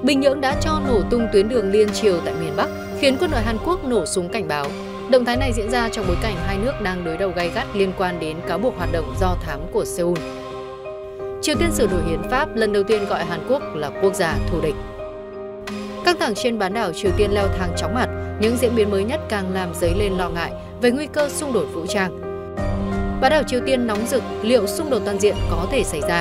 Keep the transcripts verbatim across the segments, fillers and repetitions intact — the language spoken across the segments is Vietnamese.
Bình Nhưỡng đã cho nổ tung tuyến đường liên triều tại miền Bắc, khiến quân đội Hàn Quốc nổ súng cảnh báo. Động thái này diễn ra trong bối cảnh hai nước đang đối đầu gay gắt liên quan đến cáo buộc hoạt động do thám của Seoul. Triều Tiên sửa đổi hiến pháp, lần đầu tiên gọi Hàn Quốc là quốc gia thù địch. Căng thẳng trên bán đảo Triều Tiên leo thang chóng mặt, những diễn biến mới nhất càng làm dấy lên lo ngại về nguy cơ xung đột vũ trang. Bán đảo Triều Tiên nóng rực, liệu xung đột toàn diện có thể xảy ra?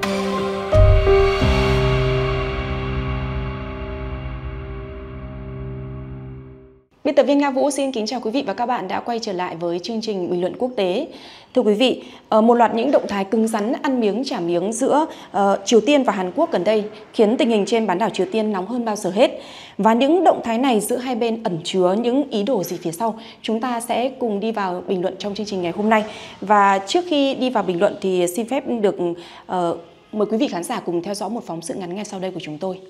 Biên tập viên Nga Vũ xin kính chào quý vị và các bạn đã quay trở lại với chương trình bình luận quốc tế. Thưa quý vị, một loạt những động thái cứng rắn ăn miếng trả miếng giữa uh, Triều Tiên và Hàn Quốc gần đây khiến tình hình trên bán đảo Triều Tiên nóng hơn bao giờ hết. Và những động thái này giữa hai bên ẩn chứa những ý đồ gì phía sau? Chúng ta sẽ cùng đi vào bình luận trong chương trình ngày hôm nay. Và trước khi đi vào bình luận thì xin phép được uh, mời quý vị khán giả cùng theo dõi một phóng sự ngắn ngay sau đây của chúng tôi.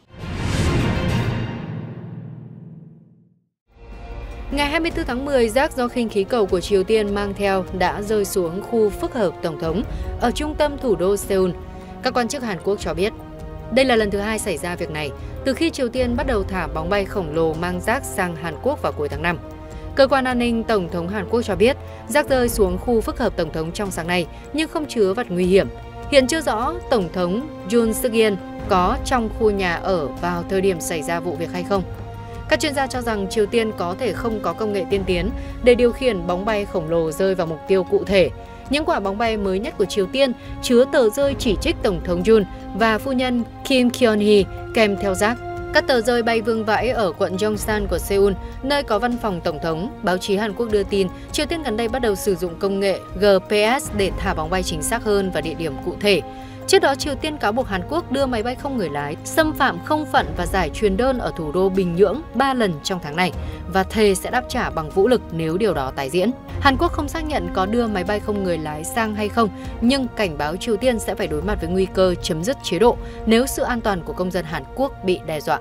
Ngày hai mươi tư tháng mười, rác do khinh khí cầu của Triều Tiên mang theo đã rơi xuống khu phức hợp Tổng thống ở trung tâm thủ đô Seoul. Các quan chức Hàn Quốc cho biết, đây là lần thứ hai xảy ra việc này từ khi Triều Tiên bắt đầu thả bóng bay khổng lồ mang rác sang Hàn Quốc vào cuối tháng năm. Cơ quan an ninh Tổng thống Hàn Quốc cho biết, rác rơi xuống khu phức hợp Tổng thống trong sáng nay nhưng không chứa vật nguy hiểm. Hiện chưa rõ Tổng thống Yoon Suk Yeol có trong khu nhà ở vào thời điểm xảy ra vụ việc hay không. Các chuyên gia cho rằng Triều Tiên có thể không có công nghệ tiên tiến để điều khiển bóng bay khổng lồ rơi vào mục tiêu cụ thể. Những quả bóng bay mới nhất của Triều Tiên chứa tờ rơi chỉ trích Tổng thống Yoon và phu nhân Kim Kyung-hee kèm theo rác. Các tờ rơi bay vương vãi ở quận Yongsan của Seoul, nơi có văn phòng Tổng thống. Báo chí Hàn Quốc đưa tin, Triều Tiên gần đây bắt đầu sử dụng công nghệ G P S để thả bóng bay chính xác hơn và địa điểm cụ thể. Trước đó, Triều Tiên cáo buộc Hàn Quốc đưa máy bay không người lái, xâm phạm không phận và giải truyền đơn ở thủ đô Bình Nhưỡng ba lần trong tháng này và thề sẽ đáp trả bằng vũ lực nếu điều đó tái diễn. Hàn Quốc không xác nhận có đưa máy bay không người lái sang hay không, nhưng cảnh báo Triều Tiên sẽ phải đối mặt với nguy cơ chấm dứt chế độ nếu sự an toàn của công dân Hàn Quốc bị đe dọa.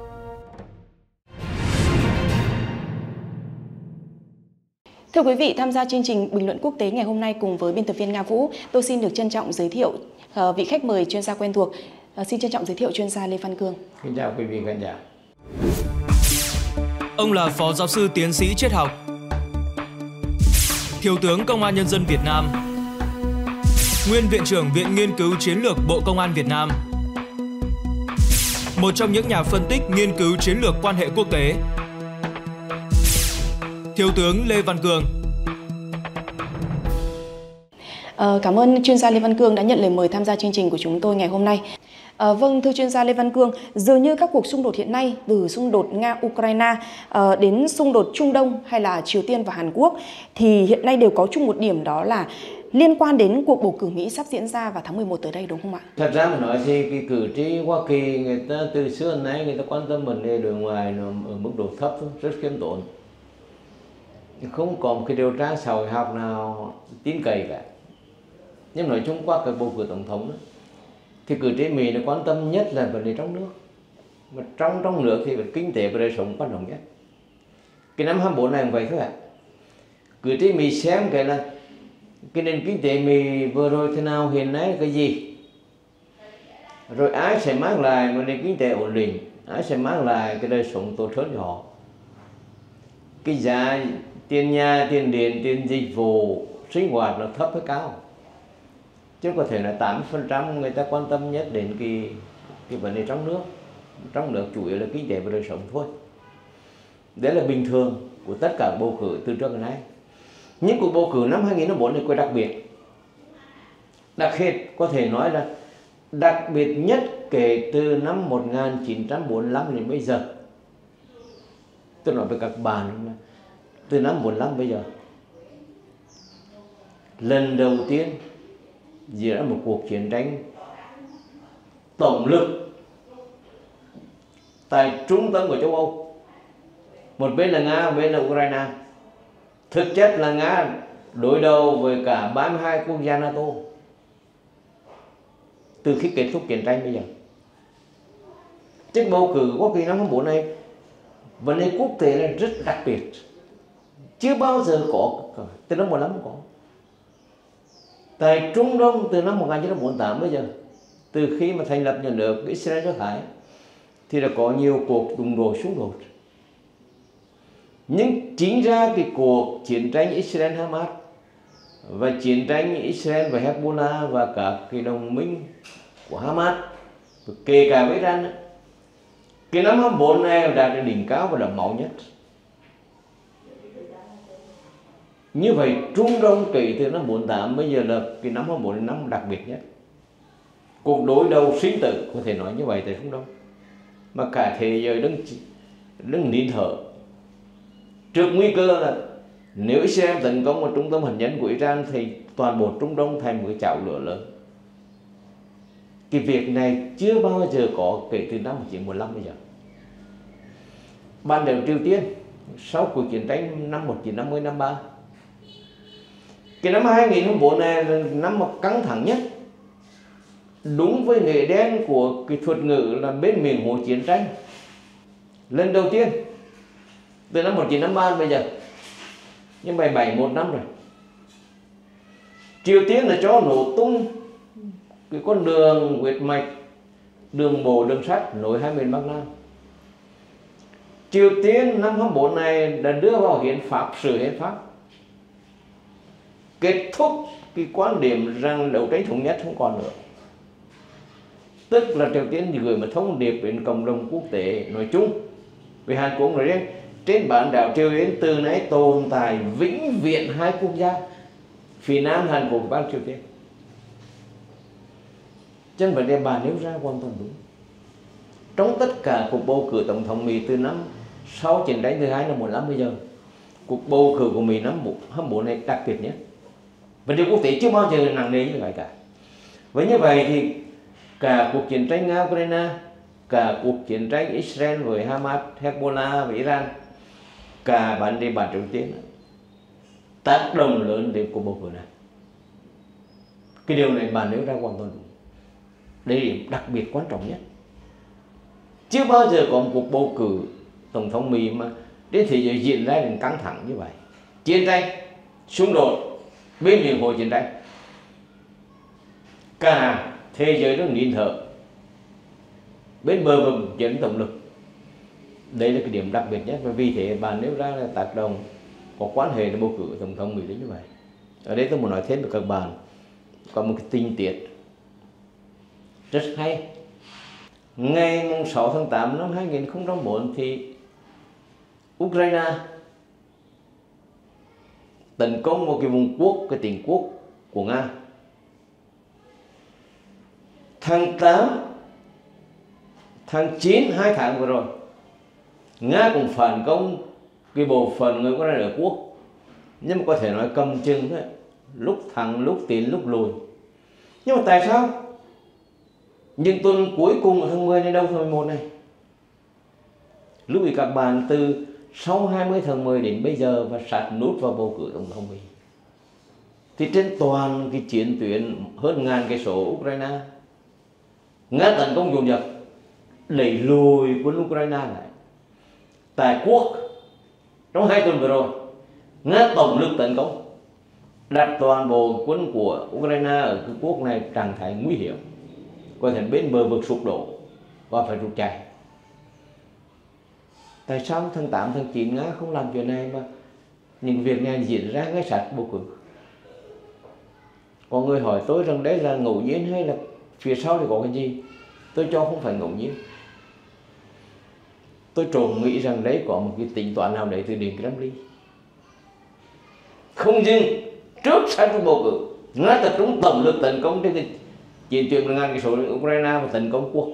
Thưa quý vị, tham gia chương trình bình luận quốc tế ngày hôm nay cùng với biên tập viên Nga Vũ, tôi xin được trân trọng giới thiệu vị khách mời chuyên gia quen thuộc. Xin trân trọng giới thiệu chuyên gia Lê Văn Cương. Xin chào quý vị khán giả. Ông là phó giáo sư tiến sĩ triết học, Thiếu tướng Công an Nhân dân Việt Nam, nguyên Viện trưởng Viện Nghiên cứu Chiến lược Bộ Công an Việt Nam, một trong những nhà phân tích nghiên cứu chiến lược quan hệ quốc tế. Thiếu tướng Lê Văn Cương. À, cảm ơn chuyên gia Lê Văn Cương đã nhận lời mời tham gia chương trình của chúng tôi ngày hôm nay. À, vâng, thưa chuyên gia Lê Văn Cương, dường như các cuộc xung đột hiện nay, từ xung đột Nga-Ukraine à, đến xung đột Trung Đông hay là Triều Tiên và Hàn Quốc, thì hiện nay đều có chung một điểm, đó là liên quan đến cuộc bầu cử Mỹ sắp diễn ra vào tháng mười một tới đây, đúng không ạ? Thật ra mà nói thì cái cử tri Hoa Kỳ người ta từ xưa đến nay người ta quan tâm vấn đề đối ngoại ở mức độ thấp, rất khiêm tốn. Không có một cái điều tra xã hội học nào tin cậy cả. Nhưng nói chung qua các bầu cử tổng thống đó, thì cử tri Mỹ nó quan tâm nhất là vấn đề trong nước. Mà trong trong nước thì kinh tế và đời sống quan trọng nhất. Cái năm hai mươi bốn này cũng vậy thôi ạ. Cử tri Mỹ xem cái là cái nền kinh tế Mỹ vừa rồi thế nào, hiện nay là cái gì, rồi ai sẽ mang lại một nền kinh tế ổn định, ai sẽ mang lại cái đời sống tốt hơn cho họ. Cái giá tiền nhà, tiền điện, tiền dịch vụ sinh hoạt nó thấp hay cao, chứ có thể là tám mươi phần trăm người ta quan tâm nhất đến cái cái vấn đề trong nước. Trong nước chủ yếu là kinh tế và đời sống thôi. Đấy là bình thường của tất cả bầu cử từ trước đến nay. Nhưng cuộc bầu cử năm hai nghìn không trăm lẻ bốn này có đặc biệt, đặc biệt có thể nói là đặc biệt nhất kể từ năm một nghìn chín trăm bốn mươi lăm đến bây giờ. Tôi nói với các bạn, từ năm bốn mươi lăm bây giờ, lần đầu tiên diễn ra một cuộc chiến tranh tổng lực tại trung tâm của châu Âu. Một bên là Nga, một bên là Ukraine. Thực chất là Nga đối đầu với cả ba mươi hai quốc gia NATO từ khi kết thúc chiến tranh bây giờ. Trước bầu cử Hoa Kỳ năm hai mươi bốn này, vấn đề quốc tế là rất đặc biệt, chưa bao giờ có, từ năm một mươi lăm có. Tại Trung Đông từ năm một nghìn chín trăm bốn mươi tám bây giờ, từ khi mà thành lập nhà nước Israel do Thái, thì đã có nhiều cuộc đụng độ xung đột. Nhưng chính ra cái cuộc chiến tranh Israel-Hamas và chiến tranh Israel và Hezbollah và các cái đồng minh của Hamas, kể cả với Iran, cái năm hai mươi bốn này đạt đến đỉnh cao và đẫm máu nhất. Như vậy Trung Đông kể từ năm bốn mươi tám bây giờ là cái năm hai mươi bốn năm đặc biệt nhất. Cuộc đối đầu sinh tử, có thể nói như vậy tại Trung Đông, mà cả thế giới đứng đứng nín thở trước nguy cơ là nếu Israel tấn công vào trung tâm hạt nhân của Iran thì toàn bộ Trung Đông thành một cái chảo lửa lớn. Cái việc này chưa bao giờ có kể từ năm một nghìn chín trăm bốn mươi lăm bây giờ. Ban đầu Triều Tiên sau cuộc chiến tranh năm một nghìn chín trăm năm mươi năm ba, cái năm hai nghìn không trăm bốn này là năm mà căng thẳng nhất, đúng với nghề đen của cái thuật ngữ là bên miền hồ chiến tranh. Lần đầu tiên từ năm một nghìn chín trăm năm mươi ba bây giờ, nhưng mà bảy mươi mốt năm rồi, Triều Tiên là cho nổ tung cái con đường huyết mạch, đường bộ đường sắt nối hai miền Bắc Nam. Triều Tiên năm hai mươi bốn này đã đưa vào hiến pháp, sửa hiến pháp, kết thúc cái quan điểm rằng đấu tranh thống nhất không còn nữa. Tức là Triều Tiên gửi một thông điệp đến cộng đồng quốc tế nói chung, về Hàn Quốc nói riêng, trên bán đảo Triều Tiên từ nay tồn tại vĩnh viễn hai quốc gia, phía Nam Hàn Quốc và Bắc Triều Tiên. Chân vấn đề bà nêu ra hoàn toàn đúng. Trong tất cả cuộc bầu cử tổng thống Mỹ từ năm sau chiến tranh thứ hai năm một năm bây giờ, cuộc bầu cử của Mỹ năm hai mươi bốn này đặc biệt nhất. Vấn đề quốc tế chưa bao giờ nặng nề như vậy cả. Với như vậy thì cả cuộc chiến tranh Nga-Ukraine, cả cuộc chiến tranh Israel với Hamas, Hezbollah với Iran, cả vấn đề bán Triều Tiên tác động lớn đến cuộc bầu cử này. Cái điều này bà nêu ra hoàn toàn đúng. Đây là đặc biệt quan trọng nhất. Chưa bao giờ có một cuộc bầu cử tổng thống Mỹ mà đến thế giới diễn ra đến căng thẳng như vậy. Chiến tranh, xung đột, bên miền hồ chiến tranh, cả thế giới đang nín thở, bên bờ vực dẫn tổng lực. Đây là cái điểm đặc biệt nhất, và vì thế bạn nêu ra là tác động có quan hệ đến bầu cử tổng thống Mỹ đến như vậy. Ở đây tôi muốn nói thêm với các bạn có một cái tình tiết rất hay. Ngày sáu tháng tám năm hai nghìn không trăm lẻ bốn thì Ukraine tấn công vào cái vùng quốc, cái tỉnh quốc của Nga. Tháng tám, tháng chín, hai tháng vừa rồi, Nga cũng phản công cái bộ phận người Ukraine ở quốc. Nhưng mà có thể nói cầm chừng thôi, lúc thắng, lúc tiến, lúc lùi. Nhưng mà tại sao những tuần cuối cùng ở tháng mười đến đầu tháng mười một này, lúc ý các bạn từ sau hai mươi tháng mười đến bây giờ và sát nút vào bầu cử tổng thống Mỹ, thì trên toàn cái chiến tuyến hơn ngàn cây số Ukraine, Nga tấn công dồn dập đẩy lùi quân Ukraine lại. Tại quốc, trong hai tuần vừa rồi, Nga tổng lực tấn công, đặt toàn bộ quân của Ukraine ở cái quốc này trạng thái nguy hiểm, có thể bên bờ vực sụp đổ và phải rút chạy. Tại sao tháng tám, tháng chín Nga không làm chuyện này mà những việc này diễn ra ngay sát bầu cử? Có người hỏi tôi rằng đấy là ngẫu nhiên hay là phía sau thì có cái gì? Tôi cho không phải ngẫu nhiên. Tôi trộm nghĩ rằng đấy có một cái tính toán nào đấy từ Điện Kremlin. Không dừng, trước sau bầu cử, Nga tập trung tổng lực tấn công trên cái chiến tuyến ngàn cây số Ukraine và tấn công quốc.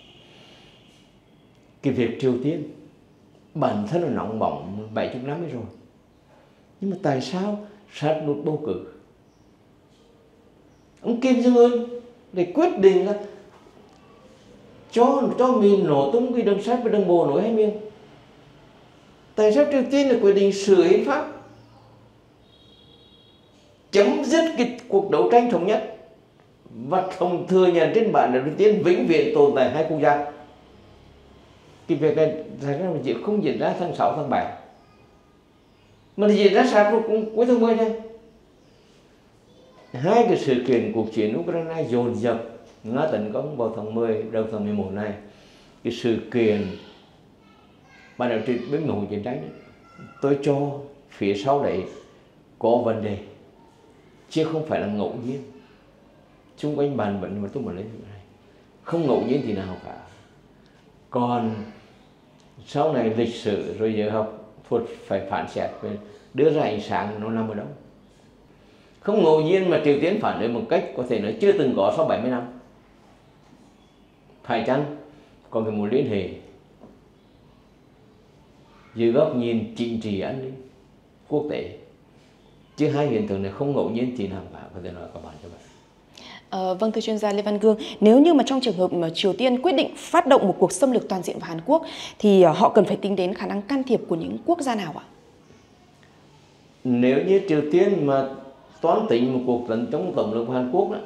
Cái việc Triều Tiên bản thân là nóng bỏng bảy mươi năm rồi, nhưng mà tại sao sát nút bầu cử ông Kim Jong Un để quyết định là cho cho mình nổ tung cái đường sắt và đường bộ nối hai miền? Tại sao Triều Tiên là quyết định sửa hiến pháp, chấm dứt cái cuộc đấu tranh thống nhất và không thừa nhận trên bản đồ Triều Tiên vĩnh viễn tồn tại hai quốc gia? Cái việc này xảy ra là không diễn ra tháng sáu, tháng bảy, mà diễn ra sát vào cuối tháng mười này. Hai cái sự kiện cuộc chiến Ukraine dồn dập, Nga tấn công vào tháng mười, đầu tháng mười một này, cái sự kiện ban đầu trên bên ngồi chiến tranh, tôi cho phía sau đấy có vấn đề chứ không phải là ngẫu nhiên. Xung quanh bàn vẫn mà tôi mà lấy này không ngẫu nhiên thì nào cả. Còn sau này lịch sử rồi giờ học thuật phải phản xét về đưa ra ánh sáng nó nằm ở đâu. Không ngẫu nhiên mà Triều Tiên phản ứng một cách có thể nói chưa từng có sau bảy mươi năm. Phải chăng có cái mối liên hệ dưới góc nhìn chính trị an ninh quốc tế, chứ hai hiện tượng này không ngẫu nhiên thì nào cả, có thể nói các bạn cho bạn. À, vâng, thưa chuyên gia Lê Văn Cương, nếu như mà trong trường hợp mà Triều Tiên quyết định phát động một cuộc xâm lược toàn diện vào Hàn Quốc thì họ cần phải tính đến khả năng can thiệp của những quốc gia nào ạ? Nếu như Triều Tiên mà toán tính một cuộc tấn công tổng lực của Hàn Quốc đó,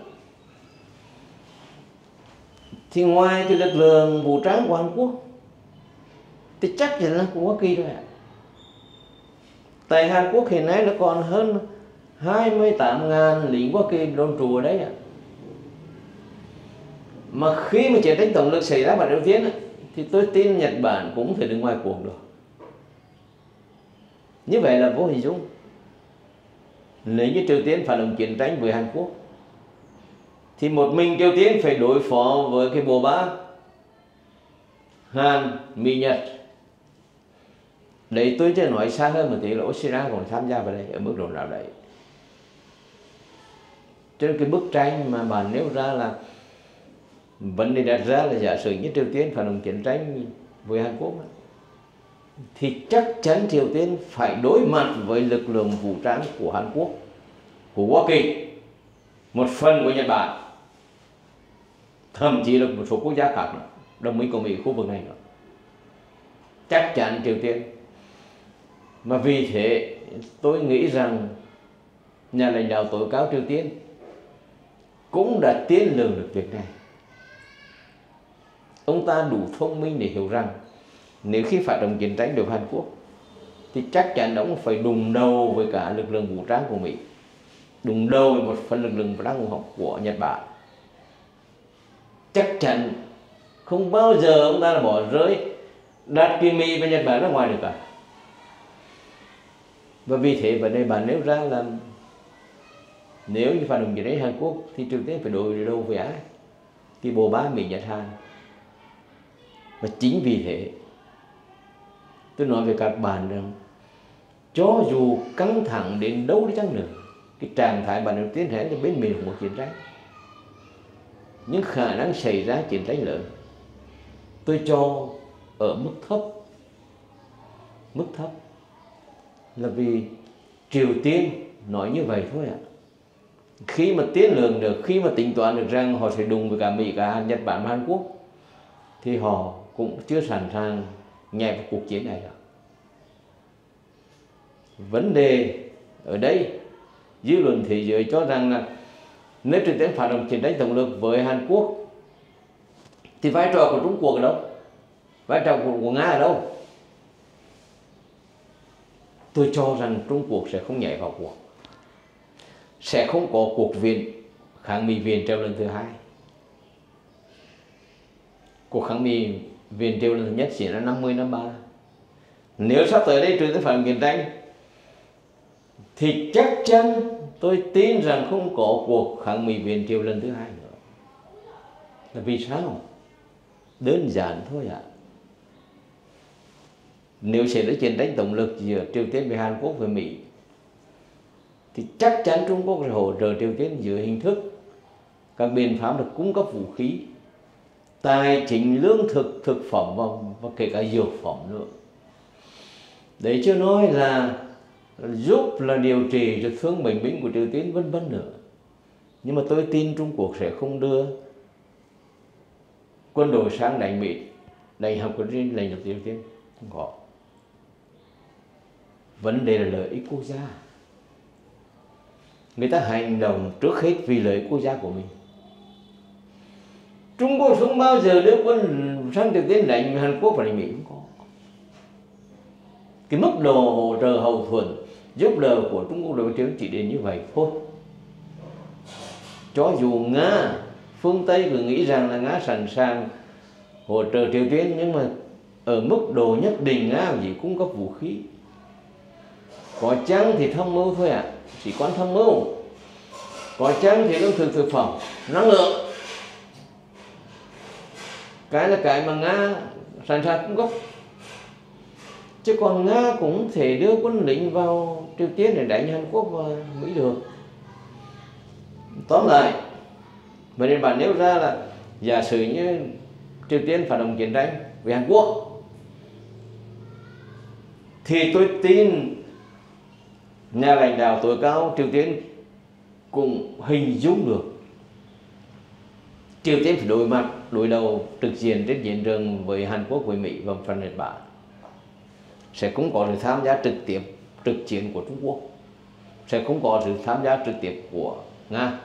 thì ngoài cái lực lượng vũ trang của Hàn Quốc thì chắc chắn là của Hoa Kỳ rồi ạ. Tại Hàn Quốc hiện nay là còn hơn hai mươi tám nghìn lính Hoa Kỳ đồn trú ở đấy ạ. Mà khi mà chiến tranh tổng lực xảy ra vào Triều Tiên thì tôi tin Nhật Bản cũng phải đứng ngoài cuộc được. Như vậy là vô hình dung nếu như Triều Tiên phản động chiến tranh với Hàn Quốc thì một mình Triều Tiên phải đối phó với cái bộ ba Hàn, Mỹ, Nhật. Đấy tôi chưa nói xa hơn một tí là Australia còn tham gia vào đây ở mức độ nào đấy. Trên cái bức tranh mà bạn nêu ra là vấn đề đặt ra là giả sử như Triều Tiên phản động chiến tranh với Hàn Quốc thì chắc chắn Triều Tiên phải đối mặt với lực lượng vũ trang của Hàn Quốc, của Hoa Kỳ, một phần của Nhật Bản, thậm chí là một số quốc gia khác nữa, đồng minh của Mỹ khu vực này nữa. Chắc chắn Triều Tiên. Mà vì thế tôi nghĩ rằng nhà lãnh đạo tối cao Triều Tiên cũng đã tiên lường được việc này. Ông ta đủ thông minh để hiểu rằng nếu khi phát động chiến tranh đối với Hàn Quốc thì chắc chắn ông phải đụng đầu với cả lực lượng vũ trang của Mỹ, đụng đầu với một phần lực lượng vũ trang của Nhật Bản. Chắc chắn không bao giờ ông ta là bỏ rơi đặt cái Mỹ và Nhật Bản ra ngoài được cả. Và vì thế vấn đề bạn nêu ra là nếu như phản động chiến tranh Hàn Quốc thì Triều Tiên phải đối đầu với ai? Thì bộ ba Mỹ, Nhật, Hàn. Và chính vì thế tôi nói với các bạn rằng cho dù căng thẳng đến đâu đi chăng nữa, cái trạng thái bản đầu tiên là bên mình một chiến tranh, nhưng khả năng xảy ra chiến tranh lớn tôi cho ở mức thấp. Mức thấp là vì Triều Tiên nói như vậy thôi ạ. Khi mà tiên lượng được, khi mà tính toán được rằng họ sẽ đụng với cả Mỹ, cả Nhật Bản và Hàn Quốc thì họ cũng chưa sẵn sàng nhảy vào cuộc chiến này đâu. Vấn đề ở đây dư luận thế giới cho rằng là nếu Triều Tiên phản động chiến tranh tổng lực với Hàn Quốc thì vai trò của Trung Quốc ở đâu? Vai trò của, của Nga ở đâu? Tôi cho rằng Trung Quốc sẽ không nhảy vào cuộc, sẽ không có cuộc viện kháng Mỹ viện trợ lần thứ hai. Cuộc kháng Mỹ viện trợ lần thứ nhất diễn ra năm mươi năm ba. Nếu sắp tới đây Triều Tiên phản động chiến tranh thì chắc chắn tôi tin rằng không có cuộc kháng Mỹ viện trợ lần thứ hai nữa. Là vì sao? Đơn giản thôi ạ. À. Nếu xảy ra chiến tranh tổng lực giữa Triều Tiên với Hàn Quốc với Mỹ thì chắc chắn Trung Quốc sẽ hỗ trợ Triều Tiên dưới hình thức các biện pháp được cung cấp vũ khí, tài chính, lương thực, thực phẩm và, và kể cả dược phẩm nữa. Đấy chưa nói là giúp là điều trị cho thương bệnh binh của Triều Tiên vân vân nữa. Nhưng mà tôi tin Trung Quốc sẽ không đưa quân đội sang đánh Mỹ, đánh học quân riêng, đánh nhập Triều Tiên. Không có. Vấn đề là lợi ích quốc gia. Người ta hành động trước hết vì lợi ích quốc gia của mình. Trung Quốc không bao giờ đưa quân sang Triều Tiên đánh Hàn Quốc và đánh Mỹ, không có. Cái mức độ hỗ trợ hậu thuẫn giúp đỡ của Trung Quốc đối với Triều Tiên chỉ đến như vậy thôi. Cho dù Nga, phương Tây cứ nghĩ rằng là Nga sẵn sàng hỗ trợ Triều Tiên, nhưng mà ở mức độ nhất định Nga chỉ cung cấp vũ khí. Có chăng thì tham mưu thôi ạ, à. Chỉ quan tham mưu. Có chăng thì lương thực thực phẩm, năng lượng. Cái là cái mà Nga sẵn sàng cung cấp. Chứ còn Nga cũng thể đưa quân lính vào Triều Tiên để đánh Hàn Quốc và Mỹ được. Tóm lại, vấn đề bạn nêu ra là giả sử như Triều Tiên phản động chiến tranh với Hàn Quốc, thì tôi tin nhà lãnh đạo tối cao Triều Tiên cũng hình dung được Triều Tiên phải đối mặt, đối đầu trực diện trên chiến trường với Hàn Quốc, với Mỹ và phần Nhật Bản, sẽ không có sự tham gia trực tiếp trực chiến của Trung Quốc, sẽ không có sự tham gia trực tiếp của Nga.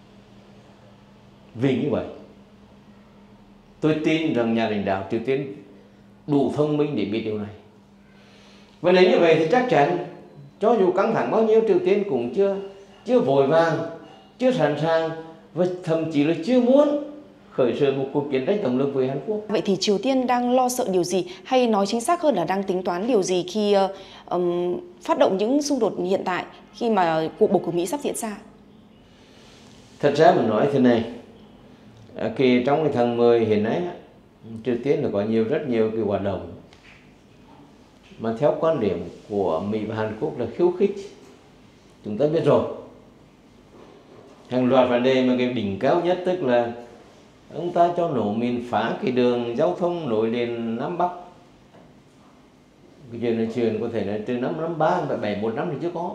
Vì như vậy, tôi tin rằng nhà lãnh đạo Triều Tiên đủ thông minh để biết điều này. Và nếu như vậy thì chắc chắn cho dù căng thẳng bao nhiêu, Triều Tiên cũng chưa chưa vội vàng, chưa sẵn sàng và thậm chí là chưa muốn khởi xướng một cuộc chiến tranh tổng lực với Hàn Quốc. Vậy thì Triều Tiên đang lo sợ điều gì, hay nói chính xác hơn là đang tính toán điều gì khi uh, um, phát động những xung đột hiện tại khi mà cuộc bầu cử Mỹ sắp diễn ra? Thật ra mình nói thế này, khi trong cái tháng mười hiện nay, Triều Tiên là có nhiều rất nhiều cái hoạt động mà theo quan điểm của Mỹ và Hàn Quốc là khiêu khích. Chúng ta biết rồi, hàng loạt vấn đề mà cái đỉnh cao nhất tức là ông ta cho nổ mìn phá cái đường giao thông nối liền Nam Bắc. Cái chuyện này chuyện có thể là từ năm năm ba, bảy một năm thì chưa có.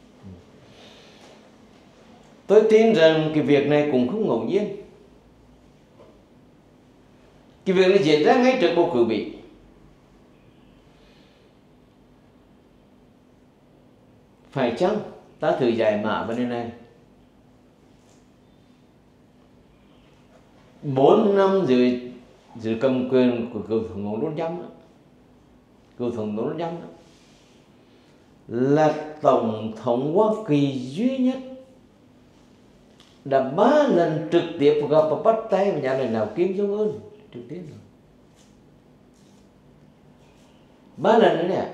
Tôi tin rằng cái việc này cũng không ngẫu nhiên. Cái việc này diễn ra ngay trước bầu cử Mỹ. Phải chăng ta thử giải mã vấn đề này? Bốn năm dưới dưới cầm quyền của cựu tổng thống Donald Trump, cựu tổng thống Donald Trump là tổng thống Hoa Kỳ duy nhất đã ba lần trực tiếp gặp và bắt tay với nhà lãnh đạo Kim Jong Un Triều Tiên. Ba lần nữa nè.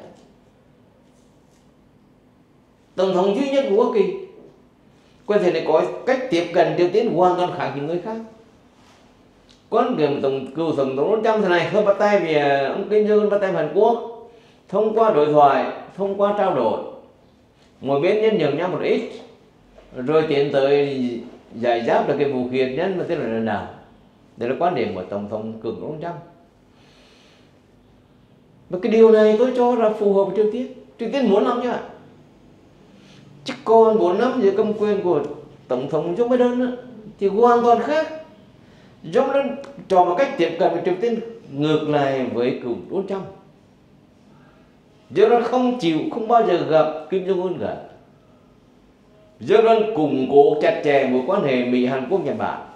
Tổng thống duy nhất của Hoa Kỳ có thể này có cách tiếp cận Triều Tiên hoàn toàn khác những người khác. Quan điểm tổng cựu tổng thống Donald Trump thế này, không bắt tay vì ông Kim Jong Un bắt tay với Hàn Quốc thông qua đối thoại, thông qua trao đổi, mỗi bên nhân nhượng nhau một ít, rồi tiến tới giải giáp được cái vũ khí hạt nhân mà tên là lần nào. Đây là quan điểm của tổng thống cựu Donald Trump. Và cái điều này tôi cho là phù hợp với Triều Tiên. Triều Tiên muốn lắm chứ ạ. Chứ còn bốn năm dưới cầm quyền của tổng thống Joe Biden thì hoàn toàn khác. Joe Biden chọn một cách tiếp cận với Triều Tiên ngược lại với cựu Donald Trump. Joe Biden không chịu, không bao giờ gặp Kim Jong Un cả. Joe Biden củng cố chặt chẽ mối quan hệ Mỹ, Hàn Quốc, Nhật Bản.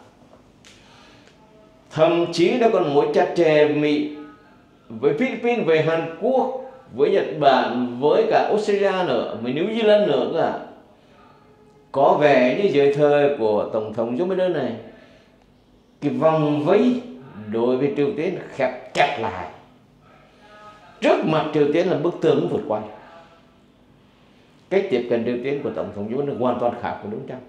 Thậm chí đã còn mối chặt chẽ Mỹ với Philippines, với Hàn Quốc, với Nhật Bản, với cả Australia nữa, với New Zealand nữa cả. Có vẻ như dưới thời của tổng thống Joe Biden này, cái vòng vây đối với Triều Tiên khép chặt lại. Trước mặt Triều Tiên là bức tường vượt qua. Cách tiếp cận Triều Tiên của tổng thống Joe Biden hoàn toàn khác với Donald Trump.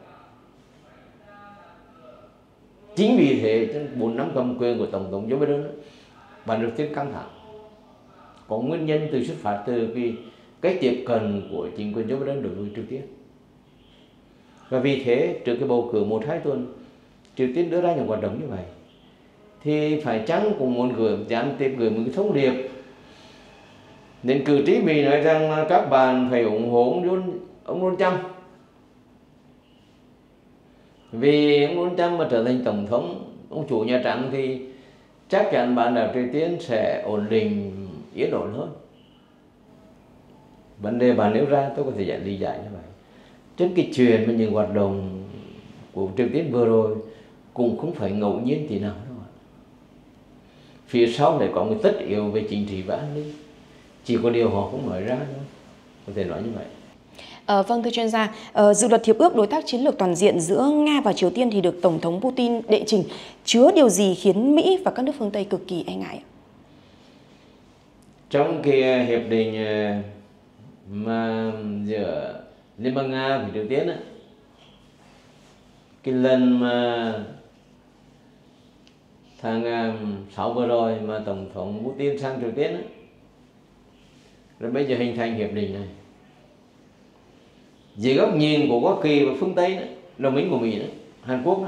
Chính vì thế bốn năm cầm quyền của tổng thống Joe Biden và Triều Tiên căng thẳng. Có nguyên nhân từ xuất phát từ cái cách tiếp cận của chính quyền Joe Biden đối với Triều Tiên. Và vì thế trước cái bầu cử một hai tuần, Triều Tiên đưa ra những hoạt động như vậy, thì phải chăng cũng muốn gửi gián tiếp gửi một cái thông điệp nên cử tri Mỹ nói rằng các bạn phải ủng hộ ông Donald Trump, vì ông Donald Trump mà trở thành tổng thống, ông chủ Nhà Trắng, thì chắc chắn bán đảo Triều Tiên sẽ ổn định, yên ổn hơn. Vấn đề bạn nêu ra tôi có thể giải lý giải như vậy. Trên cái chuyện mà những hoạt động của Triều Tiên vừa rồi cũng không phải ngẫu nhiên thì nào đâu. Phía sau lại có một tất yếu về chính trị và an ninh. Chỉ có điều họ không nói ra thôi. Có thể nói như vậy. À, vâng thưa chuyên gia, à, dự luật hiệp ước đối tác chiến lược toàn diện giữa Nga và Triều Tiên thì được Tổng thống Putin đệ trình, chứa điều gì khiến Mỹ và các nước phương Tây cực kỳ e ngại ạ? Trong cái hiệp định mà giữa Liên bang Nga và Triều Tiên á, cái lần mà tháng sáu vừa rồi mà Tổng thống Putin sang Triều Tiên á, rồi bây giờ hình thành hiệp định này dưới góc nhìn của Hoa Kỳ và phương Tây đó, đồng minh của Mỹ đó, Hàn Quốc đó,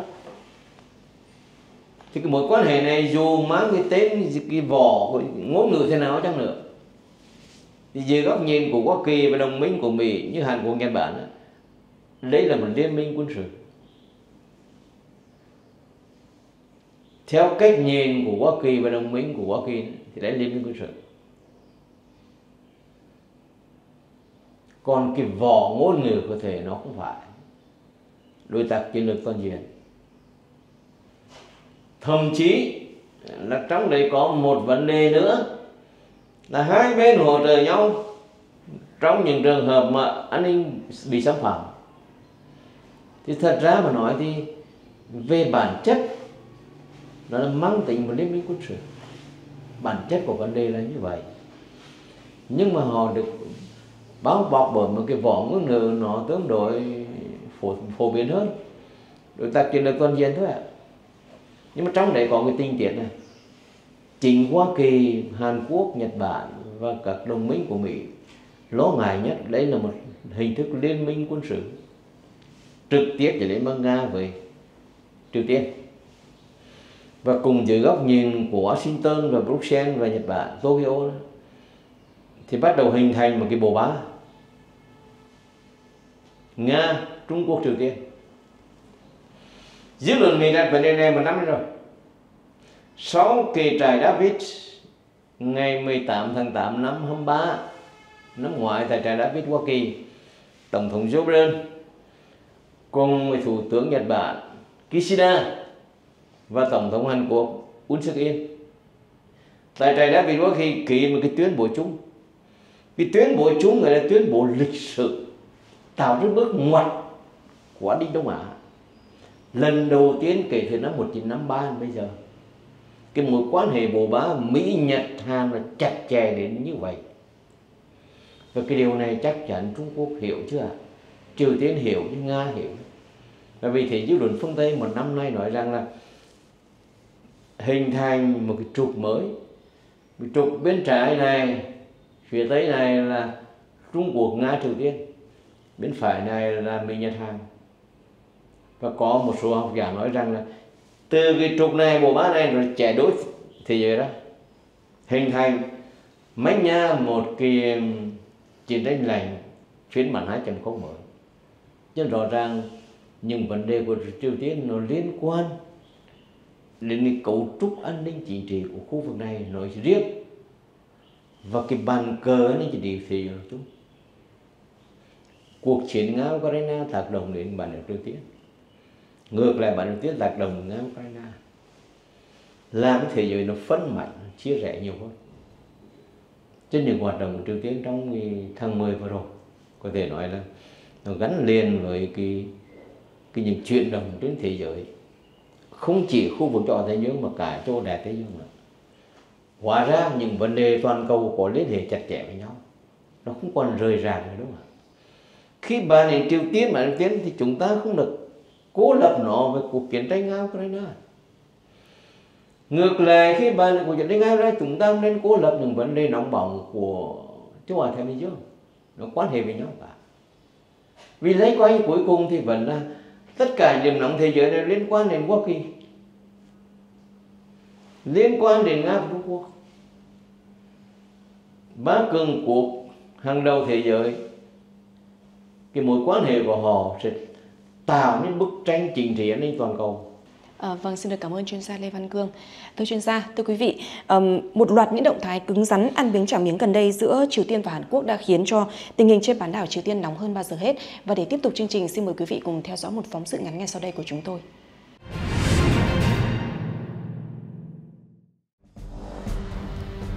thì cái mối quan hệ này dù mang cái tên cái vỏ của ngôn ngữ thế nào chăng nữa, thì dưới góc nhìn của Hoa Kỳ và đồng minh của Mỹ như Hàn Quốc, Nhật Bản đó, đây là một liên minh quân sự. Theo cách nhìn của Hoa Kỳ và đồng minh của Hoa Kỳ thì đấy là liên minh quân sự. Còn cái vỏ ngôn ngữ có thể nó không phải đối tác chiến lược toàn diện. Thậm chí là trong đấy có một vấn đề nữa là hai bên hỗ trợ nhau trong những trường hợp mà an ninh bị xâm phạm. Thì thật ra mà nói thì về bản chất nó là mang tính một liên minh quân sự. Bản chất của vấn đề là như vậy. Nhưng mà họ được bao bọc bởi một cái vỏ ngôn ngữ nó tương đối phổ, phổ biến hơn, đối tác chiến lược toàn diện thôi ạ. Nhưng mà trong đấy có cái tình tiết này, chính Hoa Kỳ, Hàn Quốc, Nhật Bản và các đồng minh của Mỹ lo ngại nhất đấy là một hình thức liên minh quân sự trực tiếp giữa Liên bang Nga với Triều Tiên. Và cùng dưới góc nhìn của Washington và Bruxelles và Nhật Bản, Tokyo đó, thì bắt đầu hình thành một cái bộ ba Nga, Trung Quốc, Triều Tiên. Dư luận Mỹ đặt vấn đề này một năm rồi. Sau kỳ trại David ngày mười tám tháng tám năm hai mươi ba năm ngoái tại trại David, Hoa Kỳ, Tổng thống Joe Biden cùng với Thủ tướng Nhật Bản Kishida và Tổng thống Hàn Quốc Yoon Suk Yeol tại trại David, Hoa Kỳ ký một cái tuyên bố chung. Cái tuyên bố chung này là tuyên bố lịch sử tạo ra bước ngoặt của an ninh Đông Á. Lần đầu tiên kể từ năm một nghìn chín trăm năm mươi ba đến bây giờ, cái mối quan hệ bộ ba Mỹ, Nhật, Hàn là chặt chẽ đến như vậy. Và cái điều này chắc chắn Trung Quốc hiểu chưa ạ? Triều Tiên hiểu, chứ Nga hiểu. Và vì thế dư luận phương Tây một năm nay nói rằng là hình thành một cái trục mới. Cái trục bên trái này, phía tây này là Trung Quốc, Nga, Triều Tiên. Bên phải này là Mỹ, Nhật, Hàn. Và có một số học giả nói rằng là từ cái trục này, bộ ba này rồi chạy đối thế giới đó, hình thành manh nha một cái chiến tranh lạnh phiên bản hai chấm không mới. Nhưng rõ ràng những vấn đề của Triều Tiên nó liên quan đến cái cấu trúc an ninh chính trị của khu vực này nói riêng và cái bàn cờ an ninh chính trị thế giới nói chung. Cuộc chiến Nga Ukraine tác động đến bản đồ Triều Tiên, ngược lại bản đồ Triều Tiên tác động đến Nga Ukraine, làm thế giới nó phân mạnh, chia rẽ nhiều hơn. Trên những hoạt động của Triều Tiên trong tháng mười vừa rồi có thể nói là nó gắn liền với cái, cái những chuyển động trên thế giới, không chỉ khu vực châu Á Thái Dương mà cả châu Đại Tây Dương nữa. Hóa ra những vấn đề toàn cầu có liên hệ chặt chẽ với nhau, nó không còn rời rạc nữa, đúng không ạ? Khi bàn đến Triều Tiên mà Triều Tiên thì chúng ta không được cố lập nó với cuộc chiến tranh Nga Ukraine. Ngược lại khi bàn đến cuộc chiến tranh Nga Ukraine, chúng ta nên cố lập những vấn đề nóng bỏng của châu Á Thái Bình Dương, nó quan hệ với nhau cả. Vì lấy quay cuối cùng thì vẫn là tất cả điểm nóng thế giới này liên quan đến Hoa Kỳ, liên quan đến Nga và Trung Quốc, ba cường quốc hàng đầu thế giới. Cái mối quan hệ của họ sẽ tạo nên bức tranh chính trị an ninh toàn cầu. À, vâng, xin được cảm ơn chuyên gia Lê Văn Cương. Thưa chuyên gia, thưa quý vị, um, một loạt những động thái cứng rắn ăn miếng trả miếng gần đây giữa Triều Tiên và Hàn Quốc đã khiến cho tình hình trên bán đảo Triều Tiên nóng hơn bao giờ hết. Và để tiếp tục chương trình, xin mời quý vị cùng theo dõi một phóng sự ngắn ngay sau đây của chúng tôi.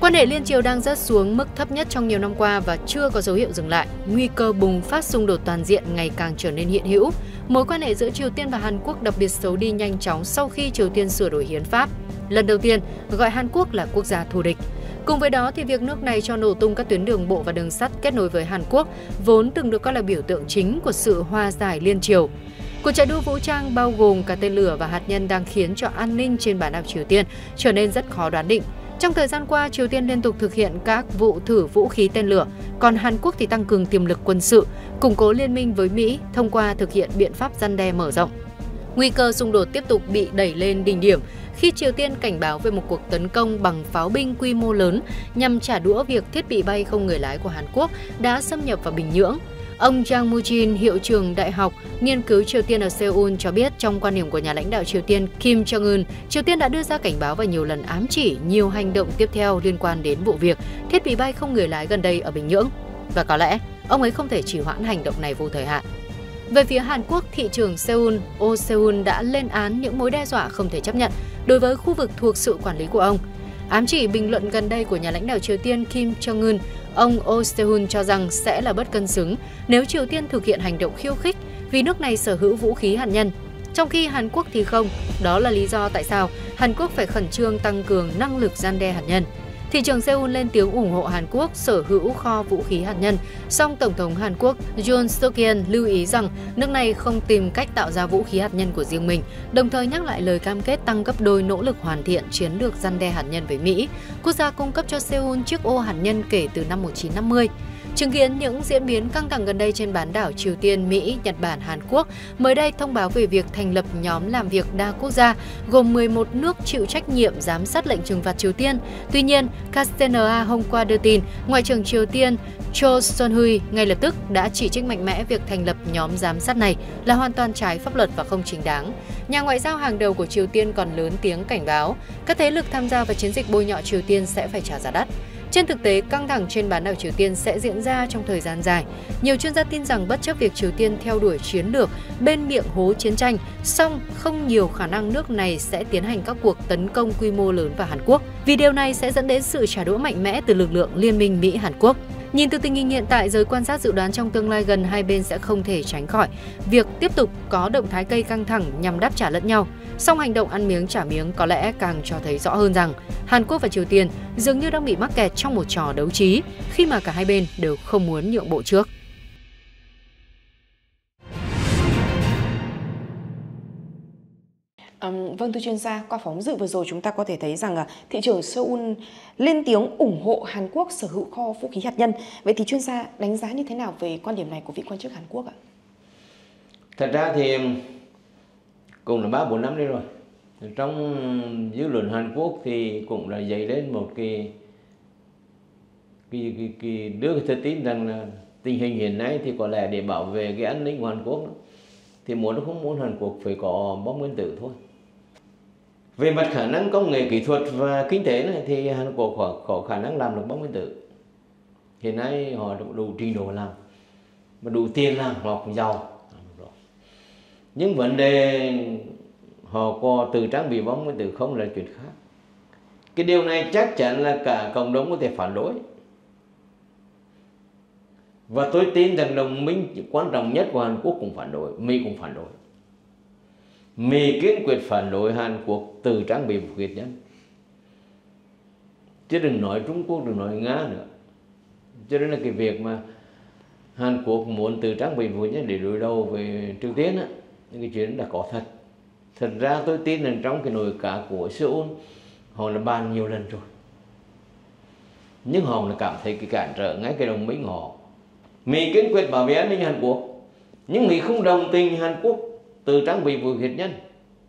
Quan hệ liên Triều đang rớt xuống mức thấp nhất trong nhiều năm qua và chưa có dấu hiệu dừng lại. Nguy cơ bùng phát xung đột toàn diện ngày càng trở nên hiện hữu. Mối quan hệ giữa Triều Tiên và Hàn Quốc đặc biệt xấu đi nhanh chóng sau khi Triều Tiên sửa đổi hiến pháp, lần đầu tiên gọi Hàn Quốc là quốc gia thù địch. Cùng với đó thì việc nước này cho nổ tung các tuyến đường bộ và đường sắt kết nối với Hàn Quốc vốn từng được coi là biểu tượng chính của sự hòa giải liên Triều. Cuộc chạy đua vũ trang bao gồm cả tên lửa và hạt nhân đang khiến cho an ninh trên bán đảo Triều Tiên trở nên rất khó đoán định. Trong thời gian qua, Triều Tiên liên tục thực hiện các vụ thử vũ khí tên lửa, còn Hàn Quốc thì tăng cường tiềm lực quân sự, củng cố liên minh với Mỹ thông qua thực hiện biện pháp răn đe mở rộng. Nguy cơ xung đột tiếp tục bị đẩy lên đỉnh điểm khi Triều Tiên cảnh báo về một cuộc tấn công bằng pháo binh quy mô lớn nhằm trả đũa việc thiết bị bay không người lái của Hàn Quốc đã xâm nhập vào Bình Nhưỡng. Ông Jang Moo-jin, hiệu trưởng Đại học Nghiên cứu Triều Tiên ở Seoul cho biết trong quan điểm của nhà lãnh đạo Triều Tiên Kim Jong-un, Triều Tiên đã đưa ra cảnh báo và nhiều lần ám chỉ nhiều hành động tiếp theo liên quan đến vụ việc thiết bị bay không người lái gần đây ở Bình Nhưỡng. Và có lẽ ông ấy không thể trì hoãn hành động này vô thời hạn. Về phía Hàn Quốc, thị trưởng Seoul, Oh Seoul đã lên án những mối đe dọa không thể chấp nhận đối với khu vực thuộc sự quản lý của ông. Ám chỉ bình luận gần đây của nhà lãnh đạo Triều Tiên Kim Jong-un, ông Oh Seoul cho rằng sẽ là bất cân xứng nếu Triều Tiên thực hiện hành động khiêu khích vì nước này sở hữu vũ khí hạt nhân, trong khi Hàn Quốc thì không. Đó là lý do tại sao Hàn Quốc phải khẩn trương tăng cường năng lực răn đe hạt nhân. Thị trưởng Seoul lên tiếng ủng hộ Hàn Quốc sở hữu kho vũ khí hạt nhân, song Tổng thống Hàn Quốc Yoon Suk-yeol lưu ý rằng nước này không tìm cách tạo ra vũ khí hạt nhân của riêng mình, đồng thời nhắc lại lời cam kết tăng gấp đôi nỗ lực hoàn thiện chiến lược răn đe hạt nhân với Mỹ, quốc gia cung cấp cho Seoul chiếc ô hạt nhân kể từ năm một nghìn chín trăm năm mươi. Chứng kiến những diễn biến căng thẳng gần đây trên bán đảo Triều Tiên, Mỹ, Nhật Bản, Hàn Quốc mới đây thông báo về việc thành lập nhóm làm việc đa quốc gia gồm mười một nước chịu trách nhiệm giám sát lệnh trừng phạt Triều Tiên. Tuy nhiên, ca xê en a hôm qua đưa tin, Ngoại trưởng Triều Tiên Cho Son-hui ngay lập tức đã chỉ trích mạnh mẽ việc thành lập nhóm giám sát này là hoàn toàn trái pháp luật và không chính đáng. Nhà ngoại giao hàng đầu của Triều Tiên còn lớn tiếng cảnh báo các thế lực tham gia vào chiến dịch bôi nhọ Triều Tiên sẽ phải trả giá đắt. Trên thực tế, căng thẳng trên bán đảo Triều Tiên sẽ diễn ra trong thời gian dài. Nhiều chuyên gia tin rằng bất chấp việc Triều Tiên theo đuổi chiến lược bên miệng hố chiến tranh, song không nhiều khả năng nước này sẽ tiến hành các cuộc tấn công quy mô lớn vào Hàn Quốc, vì điều này sẽ dẫn đến sự trả đũa mạnh mẽ từ lực lượng liên minh Mỹ-Hàn Quốc. Nhìn từ tình hình hiện tại, giới quan sát dự đoán trong tương lai gần hai bên sẽ không thể tránh khỏi việc tiếp tục có động thái gây căng thẳng nhằm đáp trả lẫn nhau. Song hành động ăn miếng trả miếng có lẽ càng cho thấy rõ hơn rằng Hàn Quốc và Triều Tiên dường như đang bị mắc kẹt trong một trò đấu trí khi mà cả hai bên đều không muốn nhượng bộ trước. Um, vâng, thưa chuyên gia, qua phóng sự vừa rồi chúng ta có thể thấy rằng uh, thị trưởng Seoul lên tiếng ủng hộ Hàn Quốc sở hữu kho vũ khí hạt nhân. Vậy thì chuyên gia đánh giá như thế nào về quan điểm này của vị quan chức Hàn Quốc ạ? Thật ra thì cũng là ba bốn năm đi rồi. Trong dư luận Hàn Quốc thì cũng là dậy lên một cái cái, cái, cái đưa cái thông tin rằng là tình hình hiện nay thì có lẽ để bảo vệ cái an ninh của Hàn Quốc đó, thì muốn nó không muốn Hàn Quốc phải có bom nguyên tử thôi. Về mặt khả năng công nghệ kỹ thuật và kinh tế này thì Hàn Quốc có, có khả năng làm được bom nguyên tử. Hiện nay họ đủ trình độ làm, mà đủ tiền làm, họ cũng giàu. Nhưng vấn đề họ có tự trang bị bom nguyên tử không là chuyện khác. Cái điều này chắc chắn là cả cộng đồng có thể phản đối. Và tôi tin rằng đồng minh quan trọng nhất của Hàn Quốc cũng phản đối, Mỹ cũng phản đối. Mỹ kiên quyết phản đối Hàn Quốc tự trang bị vũ khí hạt nhân. Chứ đừng nói Trung Quốc, đừng nói Nga nữa. Cho nên là cái việc mà Hàn Quốc muốn tự trang bị vũ khí hạt nhân để đối đầu với Triều Tiên á, những cái chuyện đó là có thật. Thật ra tôi tin rằng trong cái nồi cá của Seoul họ đã bàn nhiều lần rồi. Nhưng họ là cảm thấy cái cản trở ngay cái đồng minh của họ. Mỹ kiên quyết bảo vệ an ninh Hàn Quốc, nhưng Mỹ không đồng tình Hàn Quốc tự trang bị vũ khí hạt nhân.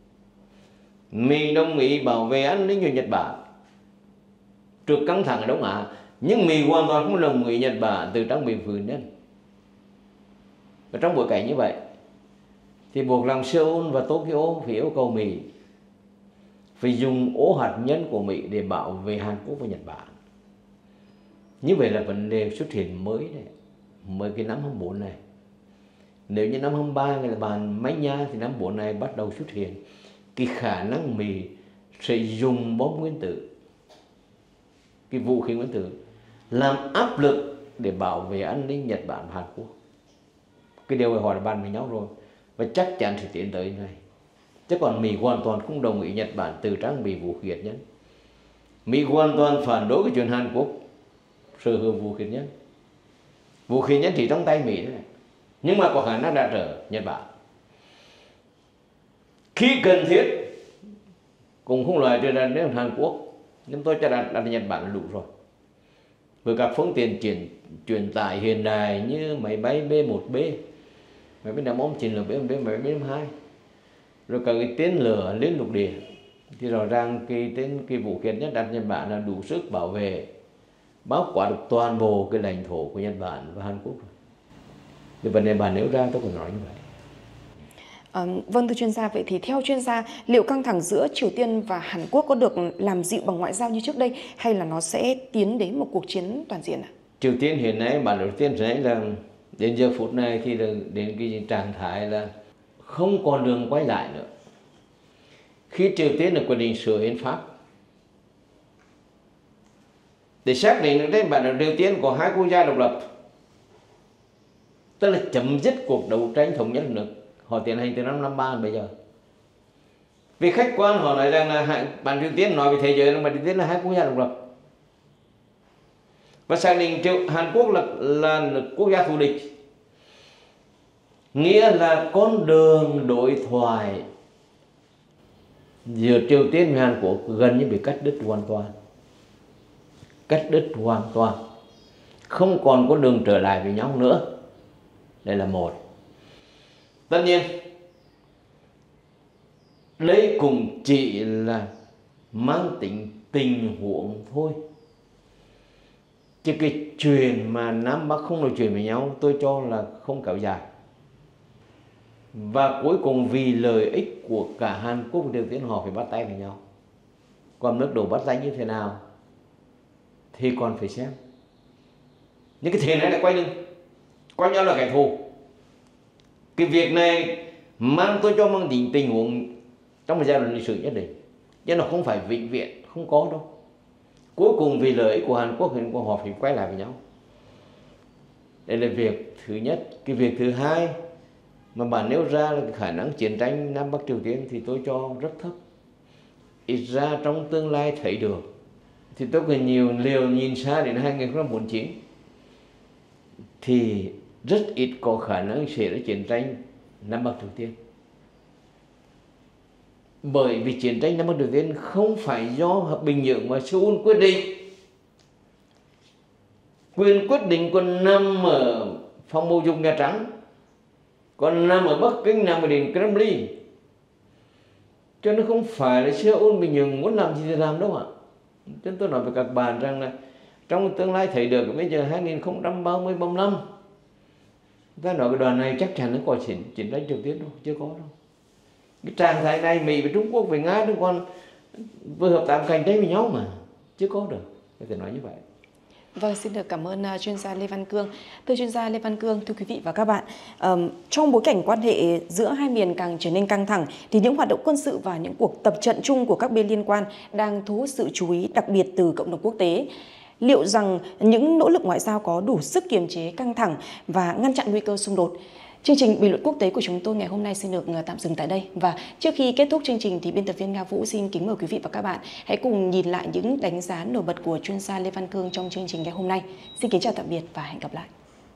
Mỹ đồng ý bảo vệ an ninh của Nhật Bản trước căng thẳng ở Đông Á, nhưng Mỹ hoàn toàn không đồng ý Nhật Bản tự trang bị vũ khí hạt nhân. Và trong bối cảnh như vậy thì buộc lòng Seoul và Tokyo phải yêu cầu Mỹ phải dùng ố hạt nhân của Mỹ để bảo vệ Hàn Quốc và Nhật Bản. Như vậy là vấn đề xuất hiện mới này, mới cái năm hai mươi bốn này. Nếu như năm hai mươi ba người là bàn máy nha thì năm bốn này bắt đầu xuất hiện cái khả năng Mỹ sẽ dùng bom nguyên tử cái vũ khí nguyên tử, làm áp lực để bảo vệ an ninh Nhật Bản và Hàn Quốc. Cái điều họ đã bàn với nhau rồi và chắc chắn sẽ tiến tới này. Chứ còn Mỹ hoàn toàn không đồng ý Nhật Bản tự trang bị vũ khí hạt nhân. Mỹ hoàn toàn phản đối cái chuyện Hàn Quốc sở hữu vũ khí hạt nhân. Vũ khí hạt nhân chỉ trong tay Mỹ thôi, nhưng mà có khả năng đả trở Nhật Bản. Khi cần thiết cũng không loại trừ là đến Hàn Quốc, nhưng tôi cho rằng là Nhật Bản là đủ rồi. Với các phương tiện chuyển truyền tải hiện đại như máy bay B một B, máy bay ném bom chiến lược B một B, máy bay B năm hai, rồi cả cái tên lửa liên lục địa, thì rõ ràng cái tên cái vũ khí nhất đặt Nhật Bản là đủ sức bảo vệ bao quát được toàn bộ cái lãnh thổ của Nhật Bản và Hàn Quốc. Thì vấn đề bạn nêu ra tôi cũng nói như vậy. À, vâng, thưa chuyên gia, vậy thì theo chuyên gia, liệu căng thẳng giữa Triều Tiên và Hàn Quốc có được làm dịu bằng ngoại giao như trước đây, hay là nó sẽ tiến đến một cuộc chiến toàn diện ạ? Triều Tiên hiện nay, bản đầu tiên thấy là đến giờ phút này thì đến cái trạng thái là không còn đường quay lại nữa. Khi Triều Tiên được quyết định sửa hiến pháp để xác định đến bản đồ Triều Tiên có hai quốc gia độc lập, tức là chấm dứt cuộc đấu tranh thống nhất nước, họ tiến hành từ năm năm ba bây giờ. Vì khách quan họ nói rằng là bản Triều Tiên nói về thế giới, bản Triều Tiên là hai quốc gia độc lập và xác định Triều Hàn Quốc là là quốc gia thù địch, nghĩa là con đường đối thoại giữa Triều Tiên và Hàn Quốc gần như bị cắt đứt hoàn toàn, cắt đứt hoàn toàn, không còn có đường trở lại với nhau nữa. Đây là một. Tất nhiên đây cũng chỉ là mang tính tình huống thôi, chứ cái chuyện mà Nam Bắc không nói chuyện với nhau tôi cho là không kéo dài. Và cuối cùng vì lợi ích của cả Hàn Quốc và Triều Tiên họ phải bắt tay với nhau. Còn mức độ bắt tay như thế nào thì còn phải xem. Nhưng cái thế này là quay lưng, coi nhau là kẻ thù. Cái việc này mang tôi cho mang tính tình huống trong một giai đoạn lịch sử nhất định, nhưng nó không phải vĩnh viễn, không có đâu. Cuối cùng vì lợi ích của Hàn Quốc thì họ phải quay lại với nhau. Đây là việc thứ nhất. Cái việc thứ hai mà bạn nêu ra là khả năng chiến tranh Nam Bắc Triều Tiên thì tôi cho rất thấp. Ít ra trong tương lai thấy được. Thì tôi cần nhiều liều nhìn xa đến hai nghìn không trăm bốn mươi chín thì rất ít có khả năng xảy ra chiến tranh Nam Bắc Triều Tiên. Bởi vì chiến tranh Nam Bắc Triều Tiên không phải do Bình Nhưỡng mà Seoul quyết định. Quyền quyết định còn nằm ở phòng bầu dục Nhà Trắng, còn nằm ở Bắc Kinh, nằm ở điện Kremlin. Cho nên không phải là Seoul Bình Nhưỡng muốn làm gì thì làm đâu ạ. Cho nên tôi nói với các bạn rằng là trong tương lai thấy được bây giờ hai nghìn không trăm ba mươi ba mươi lăm ta nói cái đoàn này chắc chắn nó có chiến, chiến tranh Triều Tiên đâu, chưa có đâu. Cái trạng thái này Mỹ và Trung Quốc với Nga nó còn vừa hợp tác cạnh tranh với nhau mà chưa có được, có thể nói như vậy. Vâng, xin được cảm ơn uh, chuyên gia Lê Văn Cương. Thưa chuyên gia Lê Văn Cương, thưa quý vị và các bạn, um, trong bối cảnh quan hệ giữa hai miền càng trở nên căng thẳng, thì những hoạt động quân sự và những cuộc tập trận chung của các bên liên quan đang thu hút sự chú ý đặc biệt từ cộng đồng quốc tế. Liệu rằng những nỗ lực ngoại giao có đủ sức kiềm chế căng thẳng và ngăn chặn nguy cơ xung đột? Chương trình Bình luận quốc tế của chúng tôi ngày hôm nay xin được tạm dừng tại đây. Và trước khi kết thúc chương trình thì biên tập viên Nga Vũ xin kính mời quý vị và các bạn hãy cùng nhìn lại những đánh giá nổi bật của chuyên gia Lê Văn Cương trong chương trình ngày hôm nay. Xin kính chào tạm biệt và hẹn gặp lại.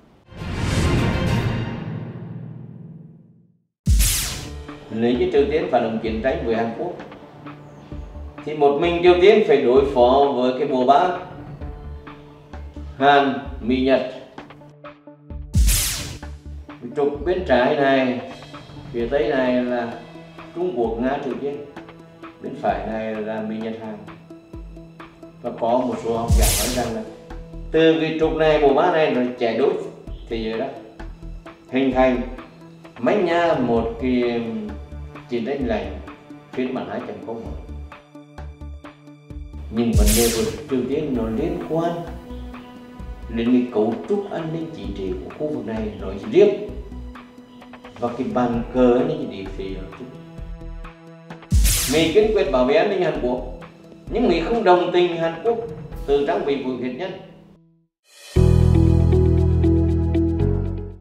Nếu như Triều Tiên phản ứng chiến tranh với Hàn Quốc thì một mình Triều Tiên phải đối phó với cái bộ ba Hàn, Mỹ, Nhật. Trục bên trái này, phía tây này là Trung Quốc, Nga, Triều Tiên. Bên phải này là Mỹ, Nhật, Hàn. Và có một số học giả nói rằng là từ cái trục này, bộ ba này nó chạy đốt thế giới đó, hình thành manh nha một cái chiến tranh lạnh phiên bản hai chấm không. Nhưng vấn đề của Triều Tiên nó liên quan đến cái cấu trúc an ninh chính trị của khu vực này nói riêng và cái bàn cờ an ninh địa phi nói chung. Mỹ kiên quyết bảo vệ an ninh Hàn Quốc, nhưng Mỹ không đồng tình Hàn Quốc từ trang bị vũ khí hạt nhân